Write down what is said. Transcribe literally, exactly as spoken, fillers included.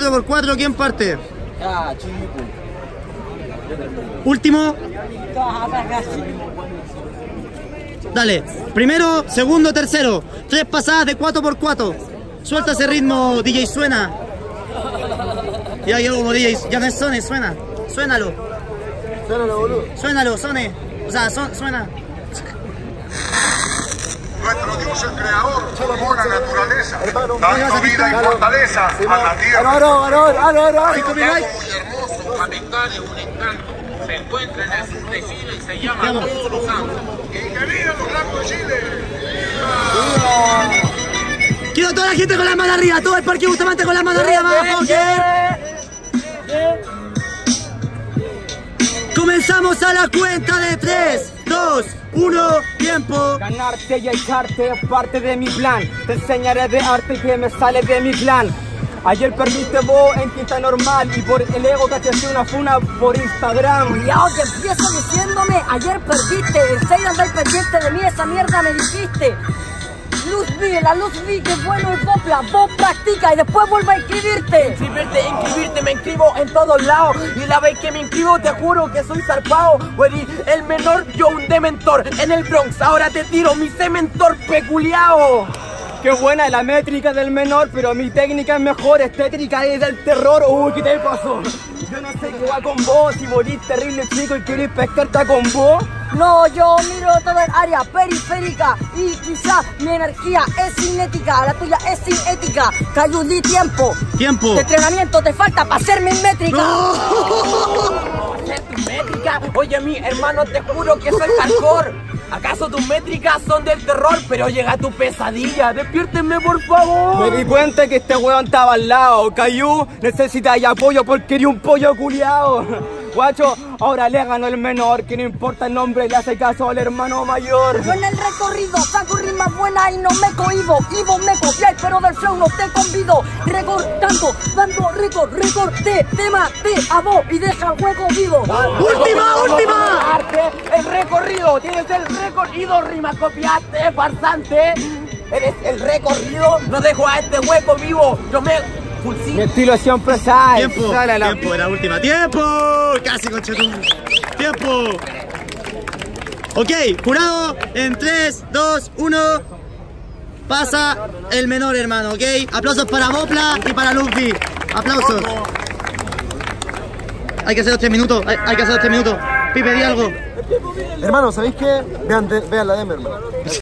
cuatro por cuatro, ¿quién parte? Ah, chico. Último. Dale. Primero, segundo, tercero. Tres pasadas de cuatro por cuatro. Suelta ese ritmo, D J, suena. Ya yo como D J, ya no es Sone, suena. Suénalo. Suénalo, boludo. Suénalo, Sone. O sea, son, suena. Nuestro Dios, el creador, por la naturaleza, dando vida y fortaleza a la tierra. Varón, varón, varón, varón. Muy hermoso, capital es un encanto. Se encuentra en el sur de Chile y se llama Todos los Santos. ¡Y que vivan los blancos de Chile! Quiero toda la gente con las manos arriba, todo el Parque Bustamante con las manos arriba, vamos, comenzamos a la cuenta de tres, dos, uno, tiempo. Ganarte y echarte es parte de mi plan. Te enseñaré de arte que me sale de mi plan. Ayer perdiste vos en quinta normal y por el ego que te hacía una funa por Instagram. Y ahora empiezo diciéndome, ayer perdiste, en serio andáis pendiente de mí, esa mierda me dijiste. Luz vi, la luz vi, que bueno es Bopla, vos practica y después vuelve a inscribirte. Inscribirte, inscribirte, me inscribo en todos lados. Y la vez que me inscribo te juro que soy zarpado. Güey, el menor, yo un dementor. En el Bronx, ahora te tiro mi cementor peculiao. Qué buena es la métrica del menor, pero mi técnica es mejor, estética es del terror. Uy, ¿qué te pasó? Yo no sé qué va con vos, si morís terrible chico y querés pescarte con vos. No, yo miro toda el área periférica y quizá mi energía es cinética, la tuya es sin ética. Cayudí tiempo. Tiempo. De entrenamiento te falta para hacer mi métrica. No. ¿Hacer tu métrica? Oye, mi hermano, te juro que soy hardcore. ¿Acaso tus métricas son del terror? Pero llega tu pesadilla, despiértenme por favor. Me di cuenta que este weón estaba al lado. Cayu, necesitáis apoyo porque eres un pollo culiao. Guacho, ahora le ganó el menor, que no importa el nombre, le hace caso al hermano mayor. Yo en el recorrido saco rimas buenas y no me cohibo. Y vos me copiáis, pero del show no te convido. Recortando, dando récord, récord, te, te maté a vos y deja el juego vivo. ¡Última, última! Arte, el recorrido, tienes el recorrido, rimas copiaste, farsante. Eres el recorrido, no dejo a este hueco vivo. Yo me... Mi estilo siempre sale. Tiempo, sale la... tiempo, era última. ¡Tiempo! Casi, conchetún. ¡Tiempo! Ok, jurado, en tres, dos, uno. Pasa el menor, hermano, ¿ok? Aplausos para Bopla y para Luffy. Aplausos. Hay que hacer los tres minutos, hay, hay que hacer los tres minutos. Pipe, di algo. Hermano, ¿sabéis qué? Vean, de, vean la demo, hermano.